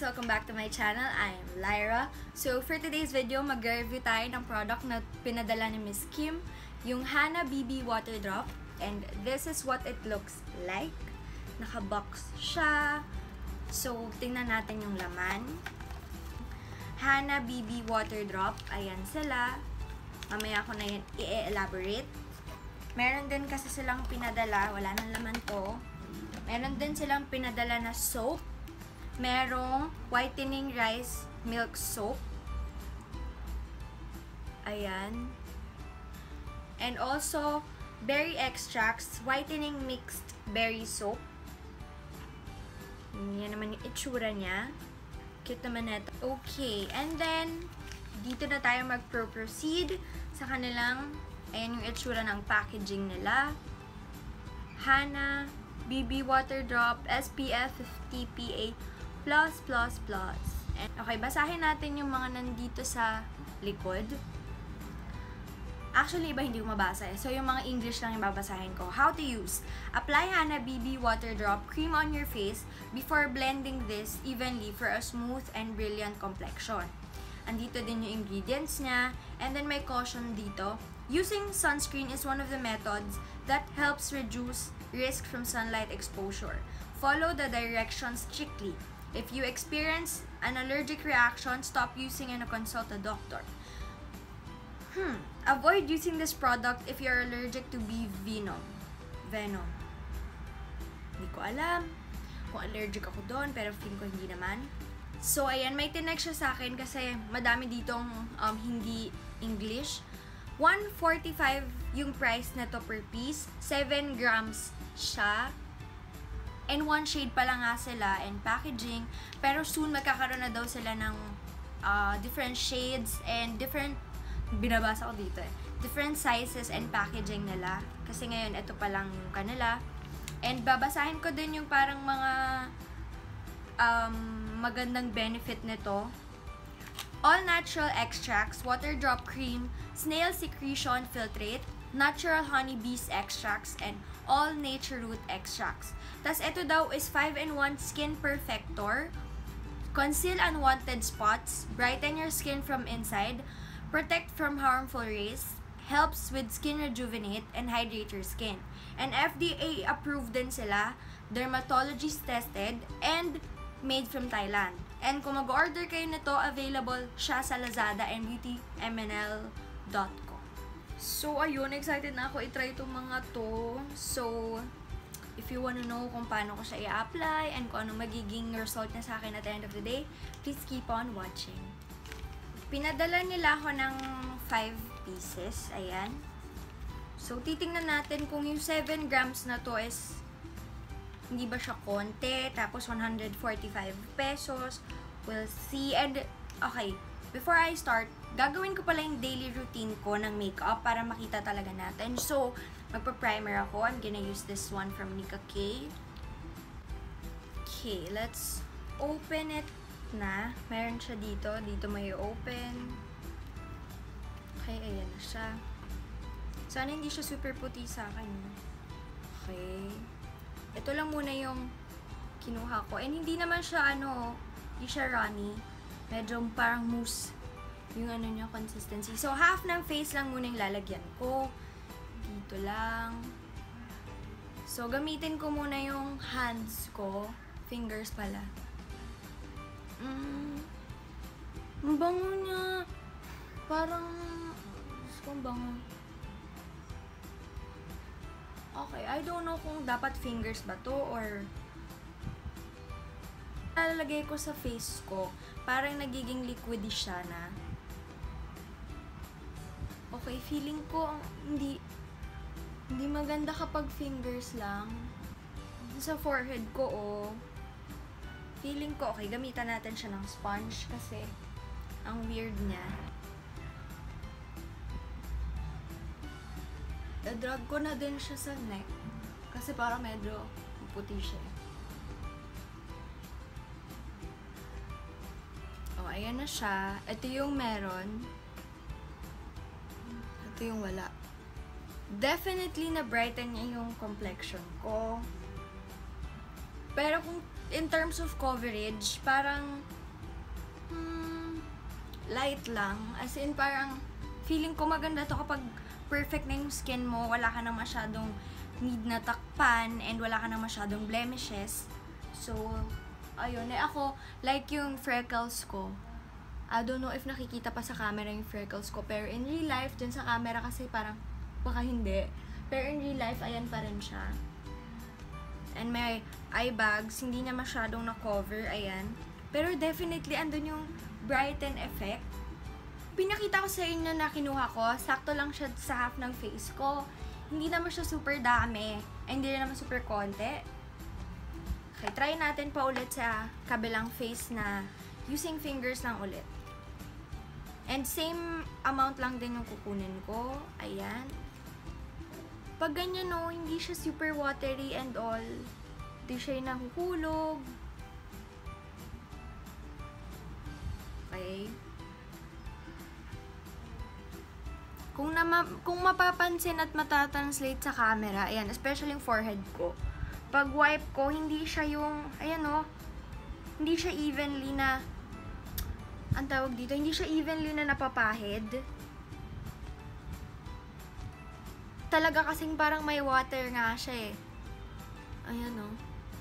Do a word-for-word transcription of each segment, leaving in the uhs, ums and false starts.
Welcome back to my channel. I'm Lyra. So, for today's video, mag-review tayo ng product na pinadala ni Miss Kim, yung Hana B B Water Drop. And this is what it looks like. Naka-box siya. So, tingnan natin yung laman. Hana B B Water Drop. Ayan sila. Mamaya ko na yan i-elaborate. Meron din kasi silang pinadala. Wala nang laman to. Meron din silang pinadala na soap. Merong whitening rice milk soap. Ayan. And also, berry extracts, whitening mixed berry soap. Yan naman yung itsura niya. Cute naman ito. Okay, and then, dito na tayo mag-proceed sa kanilang, ayan yung itsura ng packaging nila. Hana B B Water Drop S P F fifty P A plus plus plus. And, okay, basahin natin yung mga nandito sa likod. Actually, iba hindi ko mabasa eh. So, yung mga English lang yung babasahin ko. How to use. Apply Hana B B Water Drop cream on your face before blending this evenly for a smooth and brilliant complexion. Andito din yung ingredients niya. And then may caution dito. Using sunscreen is one of the methods that helps reduce risk from sunlight exposure. Follow the directions strictly. If you experience an allergic reaction, stop using and consult a doctor. Hmm. Avoid using this product if you're allergic to bee venom. Venom. Hindi ko alam kung allergic ako doon, pero feeling ko hindi naman. So, ayan, may tinag siya sa akin kasi madami ditong um, hindi English. one forty-five yung price na to per piece. seven grams siya. And one shade pa lang nga sila and packaging. Pero soon magkakaroon na daw sila ng uh, different shades and different, binabasa ko dito eh, different sizes and packaging nila. Kasi ngayon, ito pa lang yung kanila. And babasahin ko din yung parang mga um, magandang benefit nito. All natural extracts, water drop cream, snail secretion filtrate, natural honeybees extracts, and all nature root extracts. Tas ito daw is five in one skin perfector, conceal unwanted spots, brighten your skin from inside, protect from harmful rays, helps with skin rejuvenate, and hydrate your skin. And F D A approved din sila, dermatologist tested, and made from Thailand. And kung mag-order kayo nito, available siya sa Lazada and beauty m n l dot com. So, ayun, excited na ako i-try itong mga to. So, if you wanna know kung paano ko siya i-apply and kung ano magiging result na sa akin at the end of the day, please keep on watching. Pinadala nila ako ng five pieces. Ayan. So, titingnan natin kung yung seven grams na to is hindi ba siya konti, tapos one hundred forty-five pesos. We'll see. And, okay, before I start, gagawin ko pala yung daily routine ko ng makeup para makita talaga natin. So, magpa-primer ako. I'm gonna use this one from Nika K. Okay, let's open it na. Meron siya dito. Dito may open. Okay, ayan na siya. Sana hindi siya super puti sa akin. Okay. Ito lang muna yung kinuha ko. And hindi naman siya, ano, hindi siya runny. Medyo parang mousse yung ano niya, consistency. So, half ng face lang muna yung lalagyan ko. Dito lang. So, gamitin ko muna yung hands ko. Fingers pala. Mm. Ang bango niya. Parang, gusto kong bango. Okay, I don't know kung dapat fingers ba to or lalagay ko sa face ko. Parang nagiging liquidy siya na. Okay, feeling ko hindi hindi maganda kapag fingers lang. Sa forehead ko, oh. Feeling ko, okay, gamitan natin siya ng sponge kasi ang weird niya. I-drag ko na din siya sa neck kasi parang medyo puti siya. Oh, ayan na siya. Ito yung meron. Ito yung wala. Definitely na brighten niya yung complexion ko. Pero kung in terms of coverage, parang hmm, light lang. As in, parang feeling ko maganda to kapag perfect na yung skin mo, wala ka na masyadong need na takpan, and wala ka na masyadong blemishes. So, ayun. Eh ako, like yung freckles ko, I don't know if nakikita pa sa camera yung freckles ko, pero in real life, dun sa camera kasi parang baka hindi. Pero in real life, ayan pa rin siya. And may eye bags, hindi niya masyadong na-cover, ayan. Pero definitely, andun yung brighten effect. Pinakita ko sa inyo na kinuha ko, sakto lang siya sa half ng face ko. Hindi naman siya super dami, hindi rin naman super konti. Okay, try natin pa ulit sa kabilang face na using fingers lang ulit. And same amount lang din yung kukunin ko. Ayan. Pag ganyan, no, hindi siya super watery and all. Hindi siya yung nahuhulog. Okay. Kung, na kung mapapansin at matatranslate sa camera, ayan, especially yung forehead ko. Pag wipe ko, hindi siya yung, ayan o, hindi siya evenly na, ang tawag dito, hindi siya evenly na napapahid. Talaga kasing parang may water nga siya eh. Ayan o.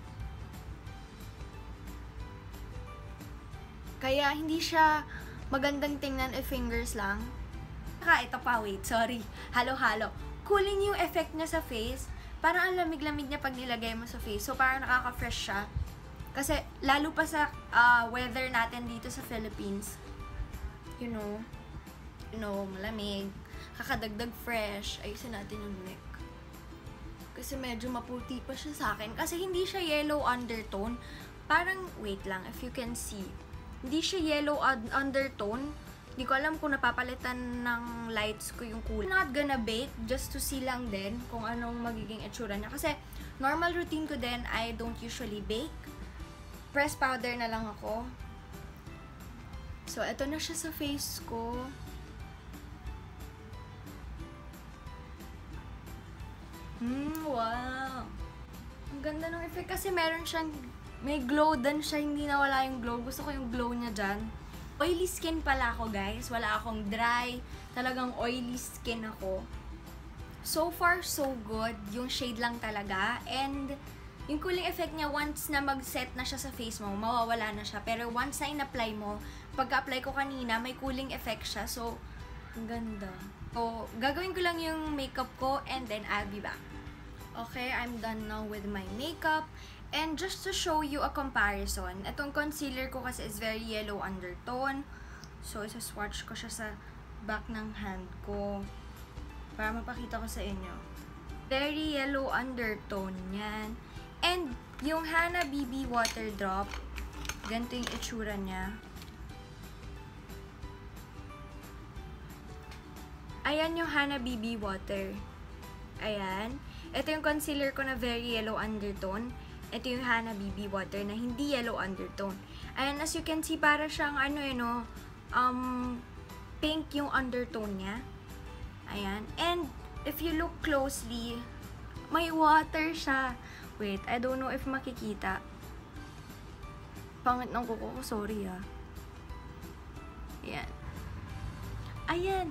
Kaya hindi siya magandang tingnan if fingers lang. Saka, ito pa, wait, sorry. Halo-halo. Cooling yung effect niya sa face. Parang ang lamig-lamig niya pag nilagay mo sa face. So, parang nakaka-fresh siya. Kasi, lalo pa sa uh, weather natin dito sa Philippines. You know, you know, malamig. Kakadagdag fresh. Ayusin natin yung neck. Kasi medyo maputi pa siya sa akin. Kasi hindi siya yellow undertone. Parang, wait lang, if you can see. Hindi siya yellow undertone. Hindi ko alam kung napapalitan ng lights ko yung kulay. I'm not gonna bake just to see lang din kung anong magiging itsura niya. Kasi normal routine ko din, I don't usually bake. Press powder na lang ako. So, eto na siya sa face ko. Hmm, wow! Ang ganda ng effect kasi meron siyang, may glow din siya, hindi nawala yung glow. Gusto ko yung glow niya dyan. Oily skin pala ako, guys. Wala akong dry. Talagang oily skin ako. So far, so good. Yung shade lang talaga. And yung cooling effect niya, once na mag-set na siya sa face mo, mawawala na siya. Pero once na in-apply mo, pagka-apply ko kanina, may cooling effect siya. So, ang ganda. So, gagawin ko lang yung makeup ko and then I'll be back. Okay, I'm done now with my makeup. And just to show you a comparison, itong concealer ko kasi is very yellow undertone. So, isa-swatch ko siya sa back ng hand ko para mapakita ko sa inyo. Very yellow undertone yan. And yung Hanna B B Water Drop, ganito yung itsura niya. Ayan yung Hanna B B Water. Ayan. Ito yung concealer ko na very yellow undertone. Ito yung Hanna B B Water na hindi yellow undertone. And as you can see, para siyang ano yun, no, um, pink yung undertone niya. Ayan. And if you look closely, may water siya. Wait, I don't know if makikita. Pangit ng kuko ko, sorry ah. Ayan. Ayan.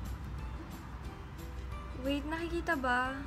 Wait, nakikita ba?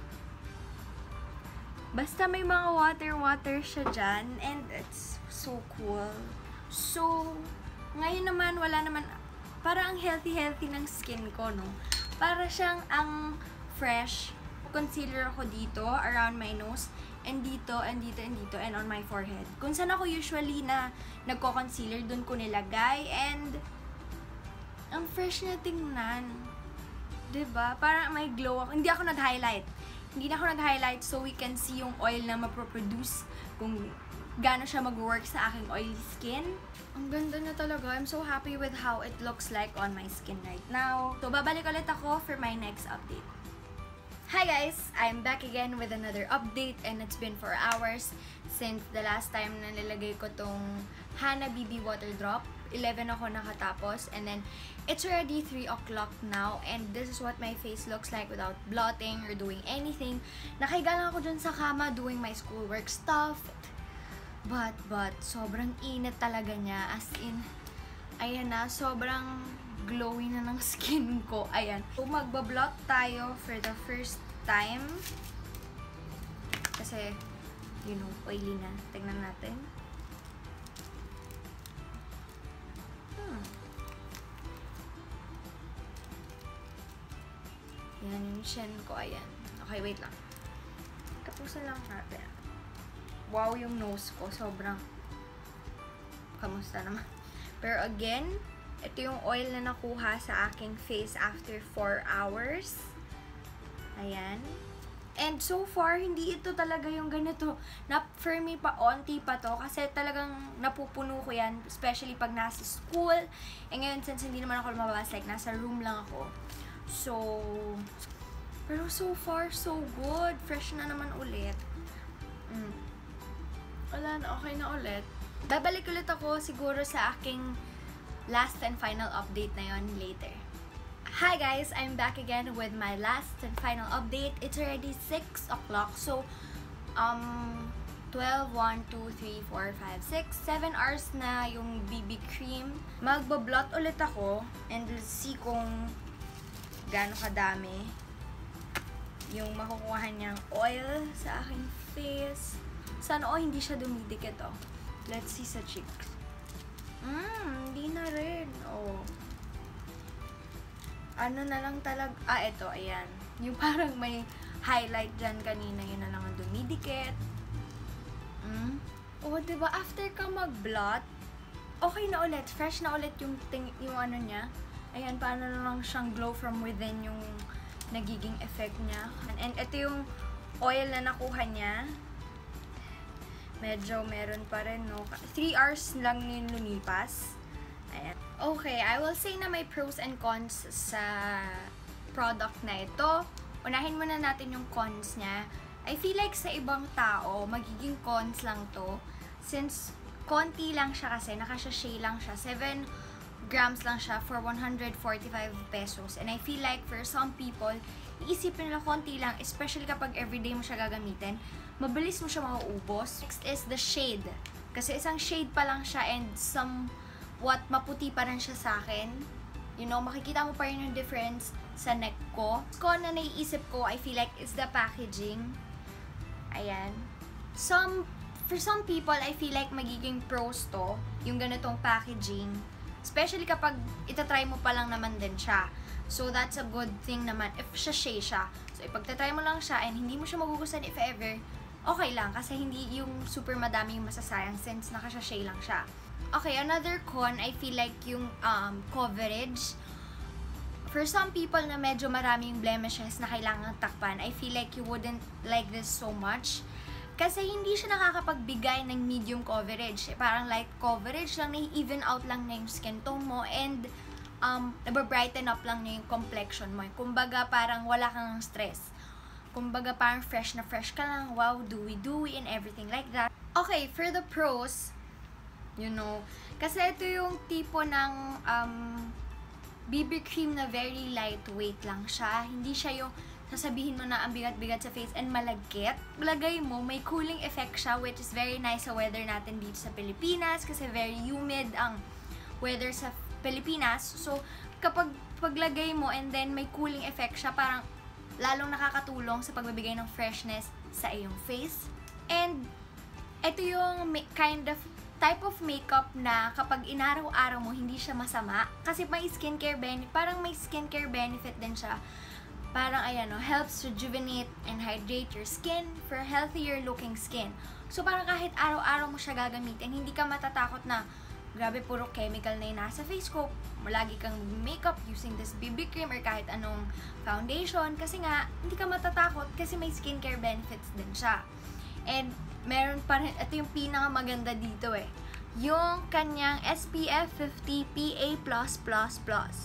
Basta may mga water-water siya dyan. And it's so cool. So, ngayon naman, wala naman, parang ang healthy-healthy ng skin ko, no? Para siyang ang fresh. Concealer ako dito, around my nose. And dito, and dito, and dito, and on my forehead. Kung saan ako usually na nagko-concealer, dun ko nilagay. And, ang fresh na tingnan. Diba? Parang may glow ako. Hindi ako nag-highlight. Hindi na ako nag-highlight so we can see yung oil na maproproduce kung gaano siya mag-work sa aking oily skin. Ang ganda na talaga. I'm so happy with how it looks like on my skin right now. So, babalik ulit ako for my next update. Hi guys! I'm back again with another update and it's been four hours since the last time na nilagay ko tong Hanna B B Water Drop. eleven ako nakatapos and then it's already three o'clock now and this is what my face looks like without blotting or doing anything. Nakahiga lang ako dyan sa kama doing my schoolwork stuff. But, but, sobrang init talaga niya. As in, ayan na, sobrang glowy na ng skin ko. Ayan. So, magbablot tayo for the first time. Kasi, you know, oily na. Tignan natin. Hmm. Yan yung chin ko. Ayan. Okay, wait lang. Tapusin lang natin. Wow, yung nose ko. Sobrang kamusta naman. Pero again, ito yung oil na nakuha sa aking face after four hours. Ayan. And so far, hindi ito talaga yung ganito. Na for me pa, onti pa to. Kasi talagang napupuno ko yan. Especially pag nasa school. E ngayon, since hindi naman ako lumabas, like nasa room lang ako. So, pero so far, so good. Fresh na naman ulit. Mm. Wala na, okay na ulit. Babalik ulit ako siguro sa aking last and final update na yon later. Hi guys! I'm back again with my last and final update. It's already six o'clock. So, um, twelve, one, two, three, four, five, six, seven hours na yung B B cream. Magbablot ulit ako and let's see kung gaano kadami yung makukuha niyang oil sa aking face. Sana oh, hindi siya dumidikit oh. Let's see sa cheeks. Mmm, hindi na rin. Oh. Ano na lang talaga. Ah, eto, ayan. Yung parang may highlight dyan kanina, yun na lang ang dumidikit. Mm. Oh, diba? After ka mag-blot, okay na ulit. Fresh na ulit yung, ting yung ano niya. Ayan, paano na lang siyang glow from within yung nagiging effect niya. And ito yung oil na nakuha niya. Medyo meron pa rin, no? three hours lang yung lumipas. Ayan. Okay, I will say na may pros and cons sa product na ito. Unahin muna natin yung cons niya. I feel like sa ibang tao, magiging cons lang to. Since konti lang siya kasi, naka-sachet lang siya. seven grams lang siya for one hundred forty-five pesos. And I feel like for some people, iisipin nila konti lang, especially kapag everyday mo siya gagamitin, mabilis mo siya mauubos. Next is the shade. Kasi isang shade pa lang siya and somewhat maputi pa rin siya sa akin. You know, makikita mo pa rin yung difference sa neck ko. Ko na naiisip ko, I feel like, is the packaging. Ayan. Some, for some people, I feel like magiging pros to, yung ganitong packaging. Especially kapag itatry mo pa lang naman din siya. So, that's a good thing naman. If sachet siya. So, ipagtatry mo lang siya and hindi mo siya magugustuhan if ever, okay lang. Kasi hindi yung super madami yung masasayang since naka-sachet lang siya. Okay, another con, I feel like yung um, coverage. For some people na medyo maraming blemishes na kailangan takpan, I feel like you wouldn't like this so much. Kasi hindi siya nakakapagbigay ng medium coverage. Parang light coverage lang, na-even out lang na yung skin tone mo and um, nababrighten up lang na yung complexion mo. Kumbaga parang wala kang stress. Kumbaga parang fresh na fresh ka lang, wow, dewy-dewy and everything like that. Okay, for the pros, you know, kasi ito yung tipo ng um, B B cream na very lightweight lang siya. Hindi siya yung sasabihin mo na ang bigat-bigat sa face and malagkit. Lagay mo, may cooling effect siya which is very nice sa weather natin dito sa Pilipinas kasi very humid ang weather sa Pilipinas. So, kapag paglagay mo and then may cooling effect siya, parang lalong nakakatulong sa pagbibigay ng freshness sa iyong face. And ito yung kind of type of makeup na kapag inaraw-araw mo, hindi siya masama. Kasi may skincare benefit, parang may skincare benefit din siya. Parang, ayan, no, helps rejuvenate and hydrate your skin for healthier looking skin. So, parang kahit araw-araw mo siya gagamitin, hindi ka matatakot na, grabe, puro chemical na yung nasa face ko. Malagi kang makeup using this B B cream or kahit anong foundation. Kasi nga, hindi ka matatakot kasi may skincare benefits din siya. And, meron pa rin, ito yung pinakamaganda dito eh. Yung kanyang S P F fifty P A plus plus plus.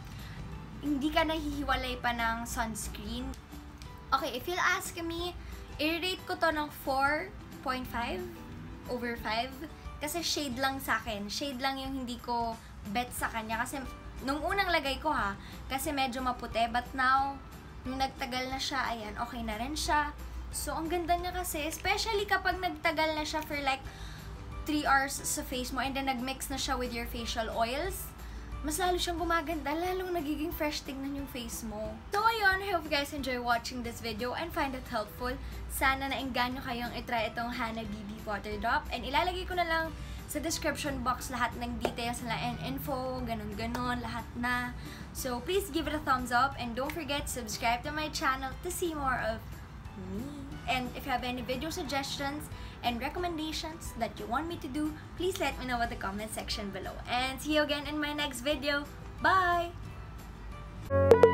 Hindi ka nahihiwalay pa ng sunscreen. Okay, if you'll ask me, i-rate ko to ng four point five over five. Kasi shade lang sa akin. Shade lang yung hindi ko bet sa kanya. Kasi nung unang lagay ko ha, kasi medyo maputi. But now, nung nagtagal na siya, ayan, okay na rin siya. So, ang ganda niya kasi, especially kapag nagtagal na siya for like three hours sa face mo and then nag-mix na siya with your facial oils, mas lalo siyang gumaganda, lalong nagiging fresh tingnan yung face mo. So ayun, I hope you guys enjoy watching this video and find it helpful. Sana naengganyo kayong itry itong Hanna B B Water Drop. And ilalagay ko na lang sa description box lahat ng details nila and info, ganun-ganon, lahat na. So please give it a thumbs up and don't forget to subscribe to my channel to see more of me. And if you have any video suggestions and recommendations that you want me to do, please let me know in the comment section below. And see you again in my next video. Bye!